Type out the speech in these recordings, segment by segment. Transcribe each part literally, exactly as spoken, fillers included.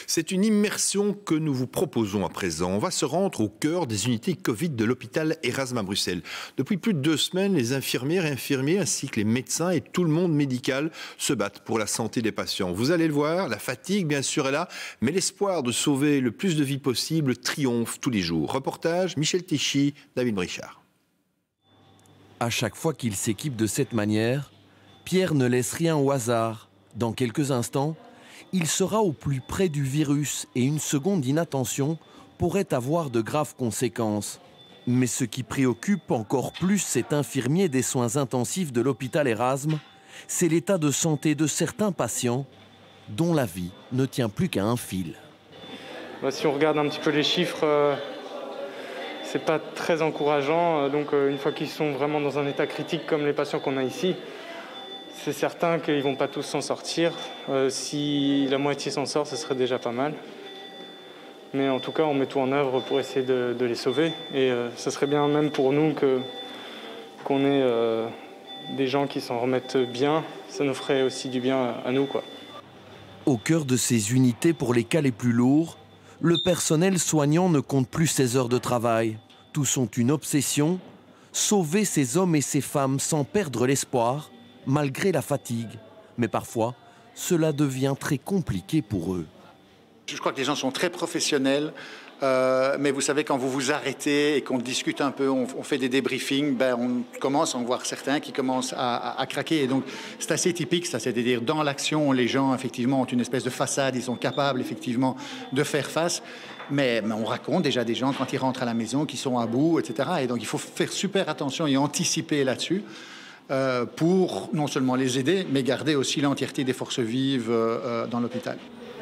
C'est une immersion que nous vous proposons à présent. On va se rendre au cœur des unités Covid de l'hôpital Erasme à Bruxelles. Depuis plus de deux semaines, les infirmières et infirmiers ainsi que les médecins et tout le monde médical se battent pour la santé des patients. Vous allez le voir, la fatigue bien sûr est là, mais l'espoir de sauver le plus de vies possible triomphe tous les jours. Reportage Michel Tichy, David Brichard. À chaque fois qu'il s'équipe de cette manière, Pierre ne laisse rien au hasard. Dans quelques instants, il sera au plus près du virus et une seconde d'inattention pourrait avoir de graves conséquences. Mais ce qui préoccupe encore plus cet infirmier des soins intensifs de l'hôpital Erasme, c'est l'état de santé de certains patients dont la vie ne tient plus qu'à un fil. Bah, si on regarde un petit peu les chiffres, euh, c'est pas très encourageant. Donc euh, une fois qu'ils sont vraiment dans un état critique comme les patients qu'on a ici, c'est certain qu'ils ne vont pas tous s'en sortir. Euh, si la moitié s'en sort, ce serait déjà pas mal. Mais en tout cas, on met tout en œuvre pour essayer de, de les sauver. Et euh, ce serait bien même pour nous que, qu'on ait euh, des gens qui s'en remettent bien. Ça nous ferait aussi du bien à, à nous, quoi. Au cœur de ces unités pour les cas les plus lourds, le personnel soignant ne compte plus ses heures de travail. Tous ont une obsession, sauver ces hommes et ces femmes sans perdre l'espoir, malgré la fatigue. Mais parfois, cela devient très compliqué pour eux. Je crois que les gens sont très professionnels, euh, mais vous savez, quand vous vous arrêtez et qu'on discute un peu, on, on fait des débriefings, ben on commence à en voir certains qui commencent à, à, à craquer. Et donc, c'est assez typique, ça, c'est-à-dire dans l'action, les gens, effectivement, ont une espèce de façade, ils sont capables, effectivement, de faire face. Mais, mais on raconte déjà des gens, quand ils rentrent à la maison, qui sont à bout, et cetera. Et donc, il faut faire super attention et anticiper là-dessus. Euh, pour non seulement les aider, mais garder aussi l'entièreté des forces vives euh, dans l'hôpital.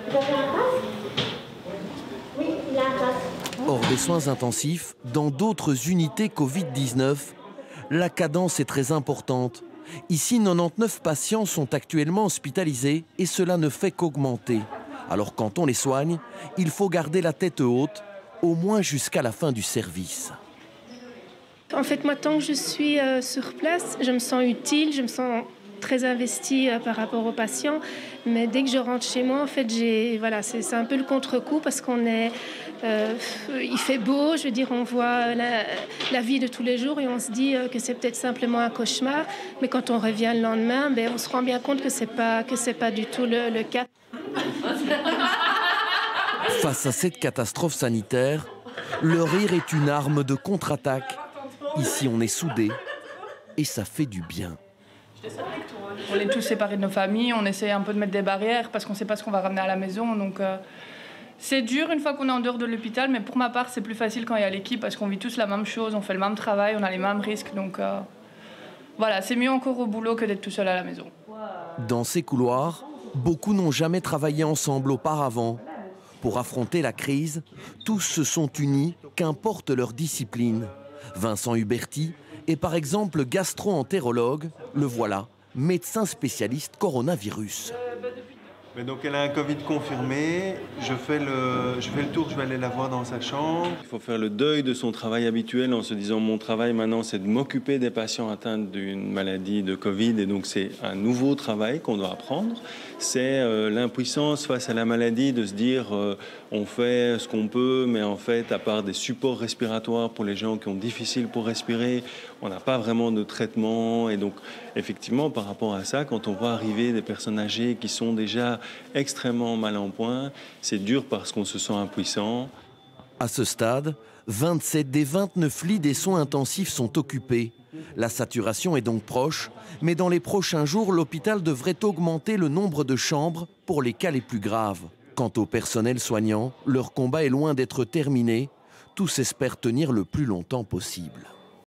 Hors des soins intensifs, dans d'autres unités Covid dix-neuf, la cadence est très importante. Ici, quatre-vingt-dix-neuf patients sont actuellement hospitalisés et cela ne fait qu'augmenter. Alors quand on les soigne, il faut garder la tête haute, au moins jusqu'à la fin du service. En fait, moi, tant que je suis euh, sur place, je me sens utile, je me sens très investie euh, par rapport aux patients. Mais dès que je rentre chez moi, en fait, j'ai, voilà, c'est, c'est un peu le contre-coup parce qu'on est, euh, il fait beau, je veux dire, on voit la, la vie de tous les jours et on se dit euh, que c'est peut-être simplement un cauchemar. Mais quand on revient le lendemain, ben, on se rend bien compte que c'est pas, que c'est pas du tout le, le cas. Face à cette catastrophe sanitaire, le rire est une arme de contre-attaque. Ici, on est soudés et ça fait du bien. On est tous séparés de nos familles, on essaie un peu de mettre des barrières parce qu'on ne sait pas ce qu'on va ramener à la maison. Donc euh, c'est dur une fois qu'on est en dehors de l'hôpital, mais pour ma part, c'est plus facile quand il y a l'équipe parce qu'on vit tous la même chose, on fait le même travail, on a les mêmes risques. Donc euh, voilà, c'est mieux encore au boulot que d'être tout seul à la maison. Dans ces couloirs, beaucoup n'ont jamais travaillé ensemble auparavant. Pour affronter la crise, tous se sont unis, qu'importe leur discipline. Vincent Huberti est par exemple gastro-entérologue, le voilà, médecin spécialiste coronavirus. Mais donc elle a un Covid confirmé, je fais, le, je fais le tour, je vais aller la voir dans sa chambre. Il faut faire le deuil de son travail habituel en se disant mon travail maintenant c'est de m'occuper des patients atteints d'une maladie de Covid et donc c'est un nouveau travail qu'on doit apprendre. C'est euh, l'impuissance face à la maladie de se dire euh, on fait ce qu'on peut mais en fait à part des supports respiratoires pour les gens qui ont difficile pour respirer, on n'a pas vraiment de traitement et donc effectivement par rapport à ça quand on voit arriver des personnes âgées qui sont déjà extrêmement mal en point, c'est dur parce qu'on se sent impuissant. À ce stade, vingt-sept des vingt-neuf lits des soins intensifs sont occupés. La saturation est donc proche, mais dans les prochains jours, l'hôpital devrait augmenter le nombre de chambres pour les cas les plus graves. Quant au personnel soignant, leur combat est loin d'être terminé. Tous espèrent tenir le plus longtemps possible.